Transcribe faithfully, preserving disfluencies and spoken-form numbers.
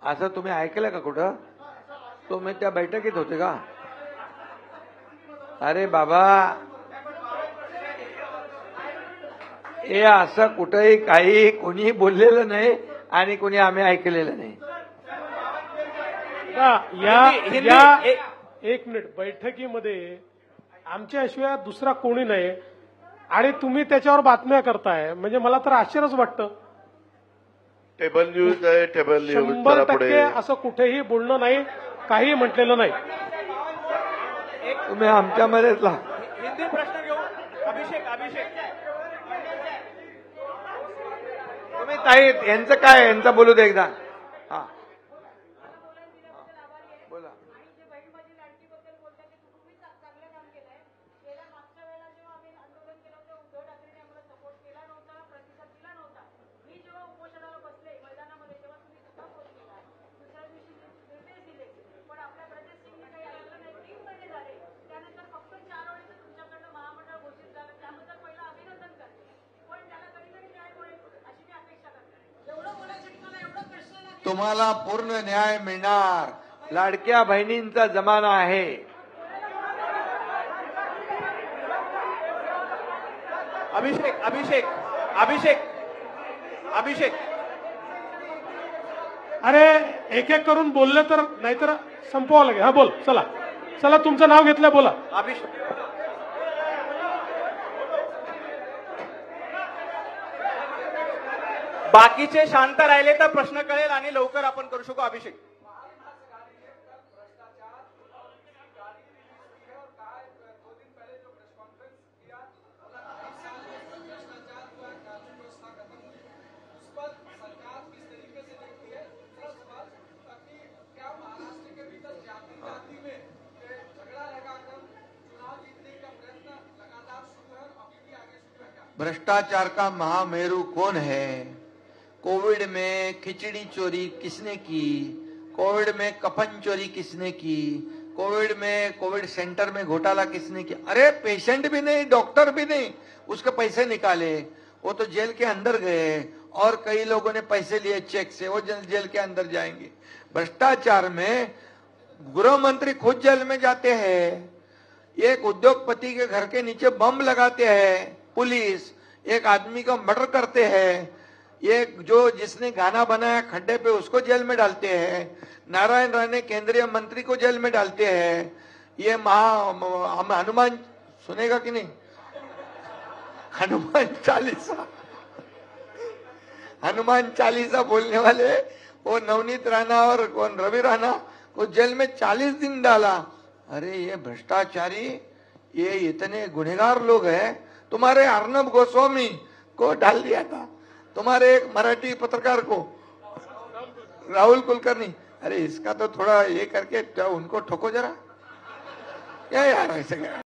असं तुम्ही ऐकलं का कुठं? तुम्ही त्या बैठकीत होते का? अरे बाबा, हे असं कुठेही काही कोणी बोललेलं नाही आणि कोणी आम्ही ऐकलेलं नाही. या या एक मिनिट, बैठकीमध्ये आमच्याशिवाय दुसरा कोणी नाही आणि तुम्ही त्याच्यावर बातम्या करताय म्हणजे मला तर आश्चर्यच वाटतं. टेबल न्यूज आहे, टेबल न्यूज शंभर टक्के असं कुठेही बोलणं नाही, काही म्हटलेलं नाही. तुम्ही आमच्यामध्येच ला हिंदी प्रश्न घेऊ. अभिषेक अभिषेक तुम्ही ताई यांचं काय, यांचं बोलू दे एकदा. हा बोला. तुम्हाला पूर्ण न्याय मिळणार. लाडक्या बहिणींचा जमाना आहे. अभिषेक अभिषेक अभिषेक अभिषेक अरे एक एक करून बोलले तर नाहीतर संपवावं लागेल. हा बोल, चला चला, तुमचं नाव घेतलं, बोला. अभिषेक बाकीचे शांत राहिले तर प्रश्न कळेल आणि लवकर आपण करू शकू. अभिषेक भ्रष्टाचार का महामेरू कौन है? कोविड में खिचड़ी चोरी किसने की? कोविड में कफन चोरी किसने की? कोविड में कोविड सेंटर में घोटाला किसने किया? अरे पेशेंट भी नहीं, डॉक्टर भी नहीं, उसके पैसे निकाले, वो तो जेल के अंदर गए और कई लोगों ने पैसे लिए चेक से, वो जेल के अंदर जाएंगे. भ्रष्टाचार में गृह मंत्री खुद जेल में जाते हैं. एक उद्योगपति के घर के नीचे बम लगाते हैं पुलिस, एक आदमी का मर्डर करते हैं, एक जो जिसने गाना बनाया खड्डे पे उसको जेल में डालते हैं, नारायण राणे केंद्रीय मंत्री को जेल में डालते हैं. ये महा हनुमान सुनेगा कि नहीं? हनुमान चालीसा हनुमान चालीसा बोलने वाले वो नवनीत राणा और कौन रवि राणा को जेल में चालीस दिन डाला. अरे ये भ्रष्टाचारी, ये इतने गुनहगार लोग हैं. तुम्हारे अर्नब गोस्वामी को डाल दिया था, तुम्हारे एक मराठी पत्रकार को, राहुल कुलकर्णी. अरे इसका तो थोड़ा ये करके उनको ठोको जरा. क्या यार ऐसे क्या?